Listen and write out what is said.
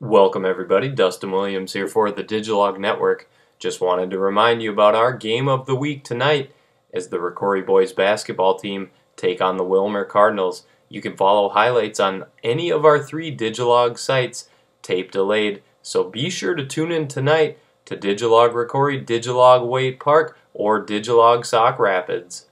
Welcome everybody, Dustin Williams here for the DigElog Network. Just wanted to remind you about our game of the week tonight as the ROCORI boys basketball team take on the Willmar Cardinals. You can follow highlights on any of our 3 DigElog sites, tape delayed, so be sure to tune in tonight to DigElog ROCORI, DigElog Wade Park, or DigElog Sauk Rapids.